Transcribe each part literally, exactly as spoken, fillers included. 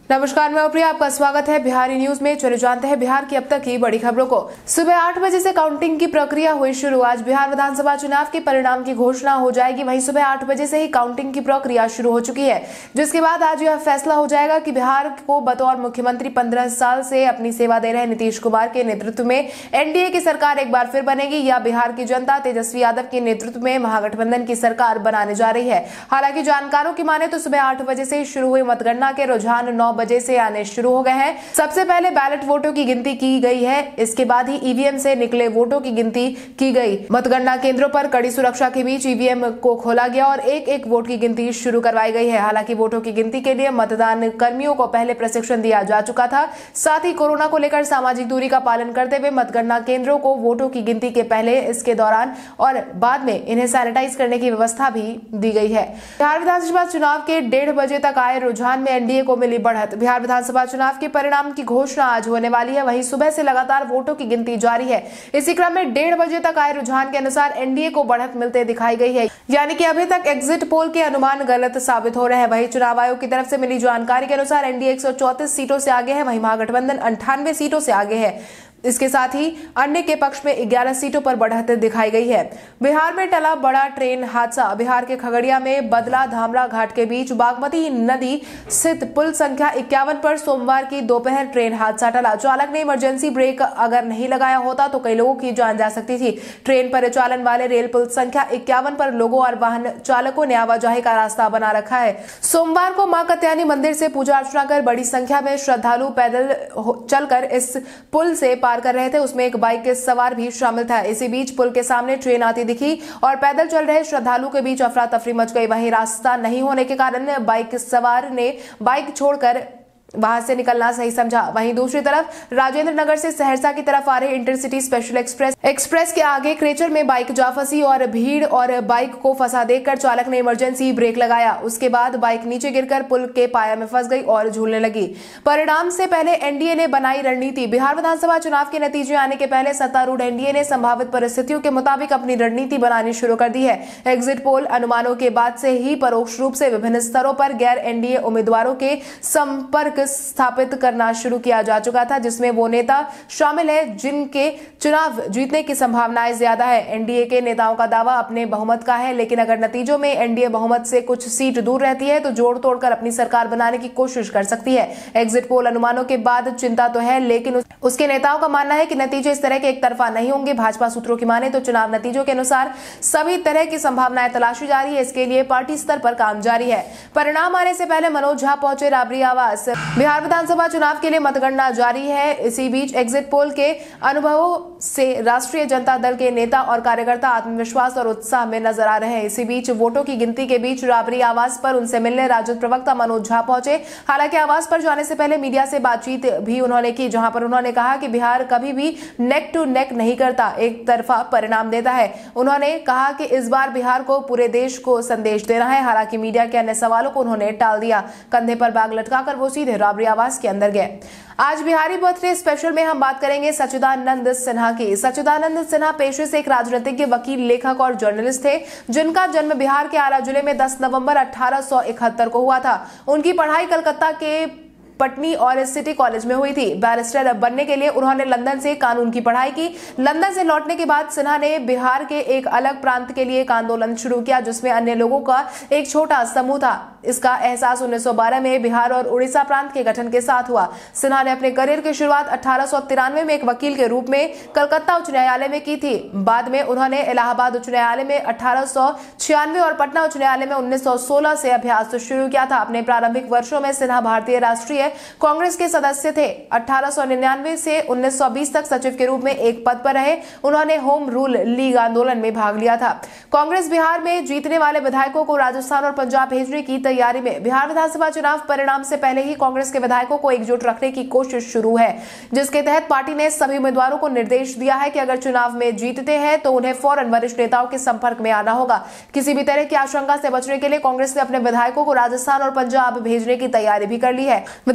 नमस्कार, मैं प्रिया, आपका स्वागत है बिहारी न्यूज में। चले जानते हैं बिहार की अब तक की बड़ी खबरों को। सुबह आठ बजे से काउंटिंग की प्रक्रिया हुई शुरू। आज बिहार विधानसभा चुनाव के परिणाम की घोषणा हो जाएगी। वहीं सुबह आठ बजे से ही काउंटिंग की प्रक्रिया शुरू हो चुकी है, जिसके बाद आज यह फैसला हो जाएगा कि बिहार को बतौर मुख्यमंत्री पंद्रह साल से अपनी सेवा दे रहे नीतीश कुमार के नेतृत्व में एनडीए की सरकार एक बार फिर बनेगी या बिहार की जनता तेजस्वी यादव के नेतृत्व में महागठबंधन की सरकार बनाने जा रही है। हालांकि जानकारों की माने तो सुबह आठ बजे से शुरू हुई मतगणना के रुझान नौ बजे से आने शुरू हो गए हैं। सबसे पहले बैलेट वोटों की गिनती की गई है, इसके बाद ही ईवीएम से निकले वोटों की गिनती की गई। मतगणना केंद्रों पर कड़ी सुरक्षा के बीच ईवीएम को खोला गया और एक एक वोट की गिनती शुरू करवाई गई है। हालांकि वोटों की गिनती के लिए मतदान कर्मियों को पहले प्रशिक्षण दिया जा चुका था। साथ ही कोरोना को लेकर सामाजिक दूरी का पालन करते हुए मतगणना केंद्रों को वोटों की गिनती के पहले, इसके दौरान और बाद में इन्हें सैनिटाइज करने की व्यवस्था भी दी गई है। बिहार विधानसभा चुनाव के डेढ़ बजे तक आए रुझान में एनडीए को मिली बढ़त। बिहार विधानसभा चुनाव के परिणाम की घोषणा आज होने वाली है। वहीं सुबह से लगातार वोटों की गिनती जारी है। इसी क्रम में डेढ़ बजे तक आए रुझान के अनुसार एनडीए को बढ़त मिलते दिखाई गई है, यानी कि अभी तक एग्जिट पोल के अनुमान गलत साबित हो रहे हैं। वहीं चुनाव आयोग की तरफ से मिली जानकारी के अनुसार एनडीए एक सौ चौंतीस सीटों से आगे है, वहीं महागठबंधन अंठानवे सीटों से आगे है। इसके साथ ही अन्य के पक्ष में ग्यारह सीटों पर बढ़त दिखाई गई है। बिहार में टला बड़ा ट्रेन हादसा। बिहार के खगड़िया में बदला धामरा घाट के बीच बागमती नदी स्थित पुल संख्या इक्यावन पर सोमवार की दोपहर ट्रेन हादसा टला। चालक ने इमरजेंसी ब्रेक अगर नहीं लगाया होता तो कई लोगों की जान जा सकती थी। ट्रेन परिचालन वाले रेल पुल संख्या इक्यावन पर लोगों और वाहन चालकों ने आवाजाही का रास्ता बना रखा है। सोमवार को मां कत्यानी मंदिर से पूजा अर्चना कर बड़ी संख्या में श्रद्धालु पैदल चलकर इस पुल से पार कर रहे थे। उसमें एक बाइक के सवार भी शामिल था। इसी बीच पुल के सामने ट्रेन आती दिखी और पैदल चल रहे श्रद्धालुओं के बीच अफरा तफरी मच गई। वहीं रास्ता नहीं होने के कारण बाइक सवार ने बाइक छोड़कर वहां से निकलना सही समझा। वहीं दूसरी तरफ राजेंद्र नगर से सहरसा की तरफ आ रहे इंटरसिटी स्पेशल एक्सप्रेस एक्सप्रेस के आगे क्रेचर में बाइक जा फंसी और भीड़ और बाइक को फंसा देखकर चालक ने इमरजेंसी ब्रेक लगाया। उसके बाद बाइक नीचे गिरकर पुल के पाया में फंस गई और झूलने लगी। परिणाम से पहले एनडीए ने बनाई रणनीति। बिहार विधानसभा चुनाव के नतीजे आने के पहले सत्तारूढ़ एनडीए ने संभावित परिस्थितियों के मुताबिक अपनी रणनीति बनानी शुरू कर दी है। एग्जिट पोल अनुमानों के बाद से ही परोक्ष रूप से विभिन्न स्तरों पर गैर एनडीए उम्मीदवारों के संपर्क स्थापित करना शुरू किया जा चुका था, जिसमें वो नेता शामिल है जिनके चुनाव जीतने की संभावनाएं ज्यादा है। एनडीए के नेताओं का दावा अपने बहुमत का है, लेकिन अगर नतीजों में एनडीए बहुमत से कुछ सीट दूर रहती है तो जोड़ तोड़कर अपनी सरकार बनाने की कोशिश कर सकती है। एग्जिट पोल अनुमानों के बाद चिंता तो है, लेकिन उस, उसके नेताओं का मानना है कि नतीजे इस तरह के एक तरफा नहीं होंगे। भाजपा सूत्रों की माने तो चुनाव नतीजों के अनुसार सभी तरह की संभावनाएं तलाशी जा रही है। इसके लिए पार्टी स्तर पर काम जारी है। परिणाम आने से पहले मनोज झा पहुंचे राबड़ी आवास। बिहार विधानसभा चुनाव के लिए मतगणना जारी है। इसी बीच एग्जिट पोल के अनुभवों से राष्ट्रीय जनता दल के नेता और कार्यकर्ता आत्मविश्वास और उत्साह में नजर आ रहे हैं। इसी बीच वोटों की गिनती के बीच राबड़ी आवास पर उनसे मिलने राजद प्रवक्ता मनोज झा पहुंचे। हालांकि आवास पर जाने से पहले मीडिया से बातचीत भी उन्होंने की, जहां पर उन्होंने कहा कि बिहार कभी भी नेक टू नेक नहीं करता, एक तरफा परिणाम देता है। उन्होंने कहा कि इस बार बिहार को पूरे देश को संदेश देना है। हालांकि मीडिया के अन्य सवालों को उन्होंने टाल दिया। कंधे पर बैग लटकाकर वो सीधे राबड़ी आवास के अंदर गए। आज बिहारी बर्थडे स्पेशल में हम बात करेंगे सच्चिदानंद सिन्हा की। सच्चिदानंद सिन्हा पेशे से एक राजनीतिज्ञ, वकील, लेखक और जर्नलिस्ट थे, जिनका जन्म बिहार के आरा जिले में दस नवंबर अठारह सौ इकहत्तर को हुआ था। उनकी पढ़ाई कलकत्ता के पटनी और सिटी कॉलेज में हुई थी। बैरिस्टर बनने के लिए उन्होंने लंदन से कानून की पढ़ाई की। लंदन से लौटने के बाद सिन्हा ने बिहार के एक अलग प्रांत के लिए एक आंदोलन शुरू किया, जिसमें अन्य लोगों का एक छोटा समूह था। इसका एहसास उन्नीस सौ बारह में बिहार और उड़ीसा प्रांत के गठन के साथ हुआ। सिन्हा ने अपने करियर की शुरुआत अठारह सौ तिरानवे में एक वकील के रूप में कलकत्ता उच्च न्यायालय में की थी। बाद में उन्होंने इलाहाबाद उच्च न्यायालय में अठारह सौ छियानवे और पटना उच्च न्यायालय में उन्नीस सौ सोलह से अभ्यास शुरू किया था। अपने प्रारंभिक वर्षों में सिन्हा भारतीय राष्ट्रीय कांग्रेस के सदस्य थे। अठारह सौ निन्यानवे से उन्नीस सौ बीस तक सचिव के रूप में एक पद पर रहे। उन्होंने होम रूल लीग आंदोलन में भाग लिया था। कांग्रेस बिहार में जीतने वाले विधायकों को राजस्थान और पंजाब भेजने की तैयारी में। बिहार विधानसभा चुनाव परिणाम से पहले ही कांग्रेस के विधायकों को एकजुट रखने की कोशिश शुरू है, जिसके तहत पार्टी ने सभी उम्मीदवारों को निर्देश दिया है कि अगर चुनाव में जीतते हैं तो उन्हें फौरन वरिष्ठ नेताओं के संपर्क में आना होगा। किसी भी तरह की आशंका से बचने के लिए कांग्रेस ने अपने विधायकों को राजस्थान और पंजाब भेजने की तैयारी भी कर ली है।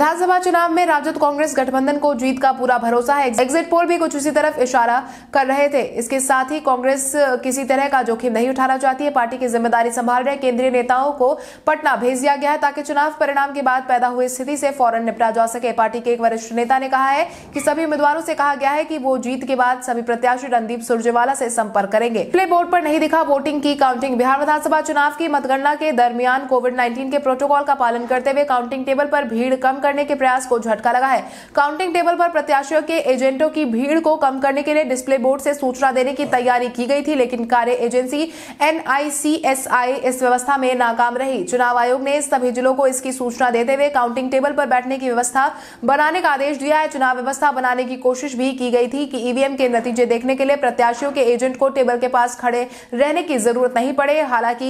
विधानसभा चुनाव में राजद कांग्रेस गठबंधन को जीत का पूरा भरोसा है। एग्जिट पोल भी कुछ उसी तरफ इशारा कर रहे थे। इसके साथ ही कांग्रेस किसी तरह का जोखिम नहीं उठाना चाहती है। पार्टी की जिम्मेदारी संभाल रहे केंद्रीय नेताओं को पटना भेज दिया गया है ताकि चुनाव परिणाम के बाद पैदा हुई स्थिति से फौरन निपटा जा सके। पार्टी के एक वरिष्ठ नेता ने कहा है कि सभी उम्मीदवारों से कहा गया है कि वो जीत के बाद सभी प्रत्याशी रणदीप सुरजेवाला से संपर्क करेंगे। प्ले बोर्ड पर नहीं दिखा वोटिंग की काउंटिंग। बिहार विधानसभा चुनाव की मतगणना के दरमियान कोविड नाइन्टीन के प्रोटोकॉल का पालन करते हुए काउंटिंग टेबल पर भीड़ कम करने के प्रयास को झटका लगा है। काउंटिंग टेबल पर प्रत्याशियों के एजेंटों की भीड़ को कम करने के लिए डिस्प्ले बोर्ड से सूचना देने की तैयारी की गई थी, लेकिन कार्य agency N I C S I इस व्यवस्था में नाकाम रही। चुनाव आयोग ने सभी जिलों को इसकी सूचना देते हुए काउंटिंग टेबल पर बैठने की व्यवस्था बनाने का आदेश दिया है। चुनाव व्यवस्था बनाने की कोशिश भी की गई थी कि ईवीएम के नतीजे देखने के लिए प्रत्याशियों के एजेंट को टेबल के पास खड़े रहने की जरूरत नहीं पड़े। हालांकि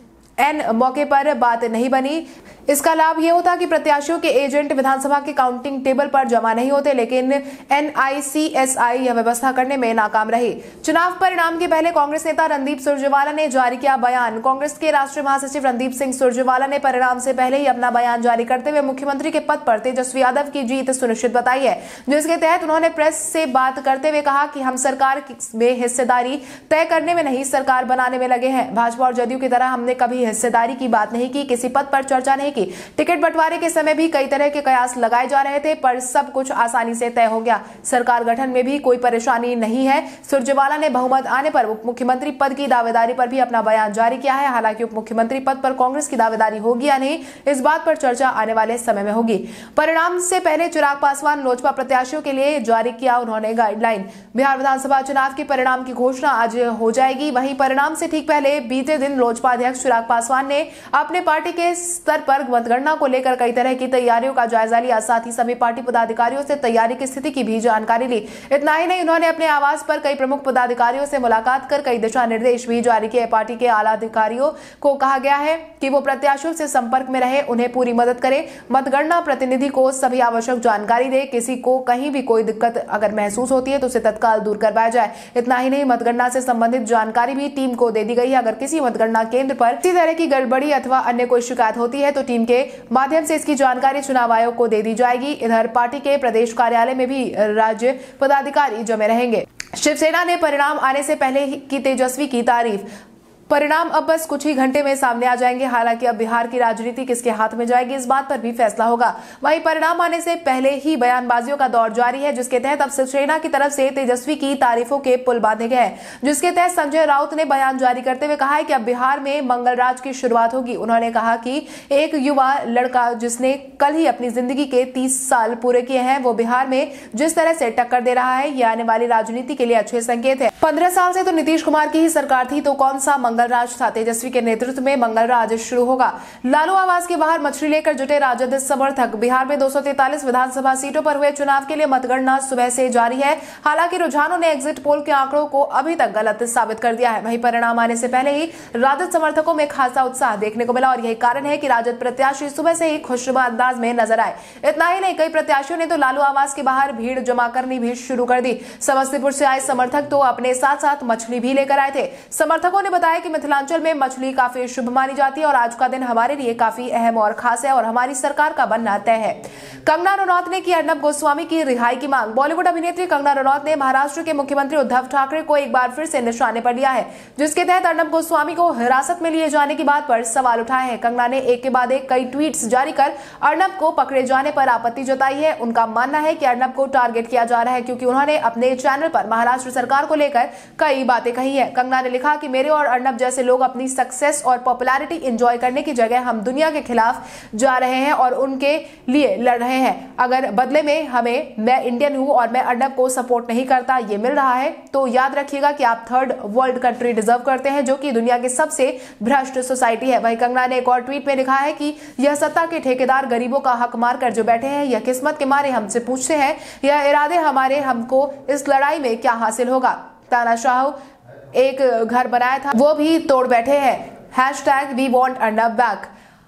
एन मौके पर बात नहीं बनी। इसका लाभ यह होता कि प्रत्याशियों के एजेंट विधानसभा के काउंटिंग टेबल पर जमा नहीं होते, लेकिन एन आई सी एस आई यह व्यवस्था करने में नाकाम रही। चुनाव परिणाम के पहले कांग्रेस नेता रणदीप सुरजेवाला ने जारी किया बयान। कांग्रेस के राष्ट्रीय महासचिव रणदीप सिंह सुरजेवाला ने परिणाम से पहले ही अपना बयान जारी करते हुए मुख्यमंत्री के पद पर तेजस्वी यादव की जीत सुनिश्चित बताई है, जिसके तहत उन्होंने प्रेस से बात करते हुए कहा कि हम सरकार में हिस्सेदारी तय करने में नहीं, सरकार बनाने में लगे हैं। भाजपा और जदयू की तरह हमने कभी हिस्सेदारी की बात नहीं की, किसी पद पर चर्चा नहीं की। टिकट बंटवारे के समय भी कई तरह के कयास लगाए जा रहे थे, पर सब कुछ आसानी से तय हो गया। सरकार गठन में भी कोई परेशानी नहीं है। सुरजेवाला ने बहुमत आने पर उप मुख्यमंत्री पद की दावेदारी पर भी अपना बयान जारी किया है। हालांकि उप मुख्यमंत्री पद पर कांग्रेस की दावेदारी होगी या नहीं, इस बात पर चर्चा आने वाले समय में होगी। परिणाम से पहले चिराग पासवान लोजपा प्रत्याशियों के लिए जारी किया उन्होंने गाइडलाइन। बिहार विधानसभा चुनाव के परिणाम की घोषणा आज हो जाएगी। वहीं परिणाम से ठीक पहले बीते दिन लोजपा अध्यक्ष चिराग पासवान ने अपने पार्टी के स्तर पर मतगणना को लेकर कई तरह की तैयारियों का जायजा लिया। साथ ही सभी पार्टी पदाधिकारियों से तैयारी की स्थिति की भी जानकारी ली। इतना ही नहीं, उन्होंने अपने आवास पर कई प्रमुख पदाधिकारियों से मुलाकात कर कई दिशा निर्देश भी जारी किए। पार्टी के आला अधिकारियों को कहा गया है कि वो प्रत्याशियों से संपर्क में रहे, उन्हें पूरी मदद करे। मतगणना प्रतिनिधि को सभी आवश्यक जानकारी दे। किसी को कहीं भी कोई दिक्कत अगर महसूस होती है तो उसे तत्काल दूर करवाया जाए। इतना ही नहीं, मतगणना से संबंधित जानकारी भी टीम को दे दी गई है। अगर किसी मतगणना केंद्र पर किसी तरह की गड़बड़ी अथवा अन्य कोई शिकायत होती है तो टीम के माध्यम से इसकी जानकारी चुनाव आयोग को दे दी जाएगी। इधर पार्टी के प्रदेश कार्यालय में भी राज्य पदाधिकारी जमे रहेंगे। शिवसेना ने परिणाम आने से पहले की तेजस्वी की तारीफ। परिणाम अब बस कुछ ही घंटे में सामने आ जाएंगे। हालांकि अब बिहार की राजनीति किसके हाथ में जाएगी, इस बात पर भी फैसला होगा। वहीं परिणाम आने से पहले ही बयानबाजियों का दौर जारी है, जिसके तहत अब शिवसेना की तरफ से तेजस्वी की तारीफों के पुल बांधे गए हैं। जिसके तहत संजय राउत ने बयान जारी करते हुए कहा है कि अब बिहार में मंगलराज की शुरुआत होगी। उन्होंने कहा कि एक युवा लड़का जिसने कल ही अपनी जिंदगी के तीस साल पूरे किए हैं, वो बिहार में जिस तरह से टक्कर दे रहा है, ये आने वाली राजनीति के लिए अच्छे संकेत है। पंद्रह साल से तो नीतीश कुमार की ही सरकार थी, तो कौन सा मंगलराज था। तेजस्वी के नेतृत्व में मंगलराज शुरू होगा। लालू आवास के बाहर मछली लेकर जुटे राजद समर्थक। बिहार में दो सौ तैंतालीस विधानसभा सीटों पर हुए चुनाव के लिए मतगणना सुबह से जारी है। हालांकि रुझानों ने एग्जिट पोल के आंकड़ों को अभी तक गलत साबित कर दिया है। वहीं परिणाम आने से पहले ही राजद समर्थकों में खासा उत्साह देखने को मिला और यही कारण है कि राजद प्रत्याशी सुबह से ही खुशनुमा अंदाज में नजर आए। इतना ही नहीं, कई प्रत्याशियों ने तो लालू आवास के बाहर भीड़ जमा करनी भी शुरू कर दी। समस्तीपुर से आए समर्थक तो अपने साथ साथ मछली भी लेकर आए थे। समर्थकों ने बताया कि मिथिलांचल में मछली काफी शुभ मानी जाती है और आज का दिन हमारे लिए काफी अहम और खास है और हमारी सरकार का बनना तय है। कंगना रनौत ने की अर्नब गोस्वामी की रिहाई की मांग। बॉलीवुड अभिनेत्री कंगना रनौत ने महाराष्ट्र के मुख्यमंत्री उद्धव ठाकरे को एक बार फिर से निशाने पर लिया है, जिसके तहत अर्नब गोस्वामी को हिरासत में लिए जाने की बात पर सवाल उठाए हैं। कंगना ने एक के बाद एक कई ट्वीट्स जारी कर अर्नब को पकड़े जाने पर आपत्ति जताई है। उनका मानना है कि अर्नब को टारगेट किया जा रहा है क्योंकि उन्होंने अपने चैनल पर महाराष्ट्र सरकार को लेकर कई बातें कही है। कंगना ने लिखा कि मेरे और अर्नब जैसे लोग अपनी सक्सेस और पॉपुलैरिटी एंजॉय करने की जगह हम दुनिया के खिलाफ जा रहे हैं और उनके लिए लड़ रहे हैं। अगर बदले में हमें, मैं इंडियन हूं और मैं अर्नब को सपोर्ट नहीं करता, ये मिल रहा है तो याद रखिएगा कि आप थर्ड वर्ल्ड कंट्री डिजर्व करते हैं, जो कि दुनिया की सबसे भ्रष्ट सोसाइटी है। वहीं कंगना ने एक और ट्वीट में लिखा है कि यह सत्ता के ठेकेदार गरीबों का हक मार कर जो बैठे हैं, यह किस्मत के मारे हमसे पूछते हैं, यह इरादे हमारे, हमको इस लड़ाई में क्या हासिल होगा। तानाशाह एक घर बनाया था वो भी तोड़ बैठे हैं। Hashtag we want Arnab back.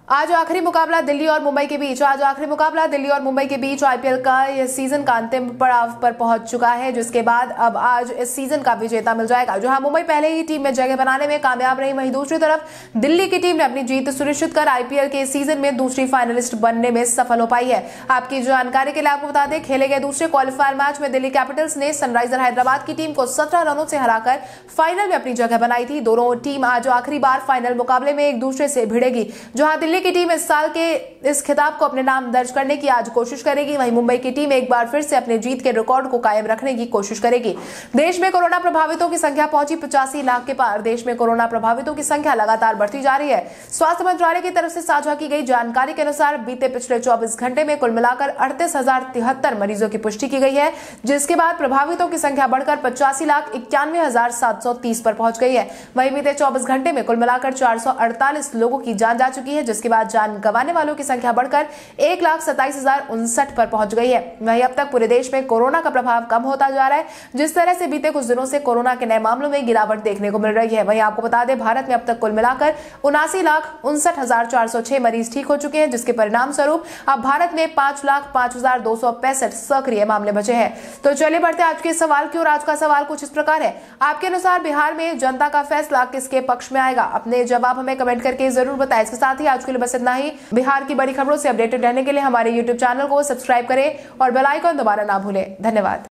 आज आखिरी मुकाबला दिल्ली और मुंबई के बीच आज आखिरी मुकाबला दिल्ली और मुंबई के बीच आईपीएल का यह सीजन का अंतिम पड़ाव पर पहुंच चुका है, जिसके बाद अब आज इस सीजन का विजेता मिल जाएगा। जहां मुंबई पहले ही टीम में जगह बनाने में कामयाब रही, वहीं दूसरी तरफ दिल्ली की टीम ने अपनी जीत सुनिश्चित कर आईपीएल के सीजन में दूसरी फाइनलिस्ट बनने में सफल हो पाई है। आपकी जानकारी के लिए आपको बता दें, खेले गए दूसरे क्वालिफायर मैच में दिल्ली कैपिटल्स ने सनराइजर हैदराबाद की टीम को सत्रह रनों से हराकर फाइनल में अपनी जगह बनाई थी। दोनों टीम आज आखिरी बार फाइनल मुकाबले में एक दूसरे से भिड़ेगी। जहां दिल्ली की टीम इस साल के इस खिताब को अपने नाम दर्ज करने की आज कोशिश करेगी, वहीं मुंबई की टीम एक बार फिर से अपने जीत के रिकॉर्ड को कायम रखने की कोशिश करेगी। देश में कोरोना प्रभावितों की संख्या पहुंची पचासी लाख के पार। देश में कोरोना प्रभावितों की संख्या लगातार बढ़ती जा रही है। स्वास्थ्य मंत्रालय की तरफ से साझा की गई जानकारी के अनुसार बीते पिछले चौबीस घंटे में कुल मिलाकर अड़तीस हजार तिहत्तर मरीजों की पुष्टि की गई है, जिसके बाद प्रभावितों की संख्या बढ़कर पचासी लाख इक्यानवे हजार सात सौ तीस पर पहुंच गई है। वहीं बीते चौबीस घंटे में कुल मिलाकर चार सौ अड़तालीस लोगों की जान जा चुकी है, जिसके बाद जान गंवाने वालों की संख्या बढ़कर एक लाख सत्ताईस हजार उनसठ पर पहुंच गई है। वहीं अब तक पूरे देश में कोरोना का प्रभाव कम होता जा रहा है। जिस तरह से बीते कुछ दिनों से कोरोना के नए मामलों में गिरावट देखने को मिल रही है, वहीं आपको बता दें, भारत में अब तक कुल मिलाकर उनासी लाख उनसठ हजार चार सौ छह मरीज ठीक हो चुके हैं, जिसके परिणाम स्वरूप अब भारत में पांच लाख पांच हजार दो सौ पैंसठ सक्रिय मामले बचे हैं। तो चलिए बढ़ते आज के सवाल की ओर। आज का सवाल कुछ इस प्रकार है, आपके अनुसार बिहार में जनता का फैसला किसके पक्ष में आएगा? अपने जवाब हमें कमेंट करके जरूर बताएं। इसके साथ ही आज के लिए बस इतना ही। बिहार की बड़ी खबरों से अपडेटेड रहने के लिए हमारे यूट्यूब चैनल को सब्सक्राइब करें और बेल आइकन दबाना ना भूलें। धन्यवाद।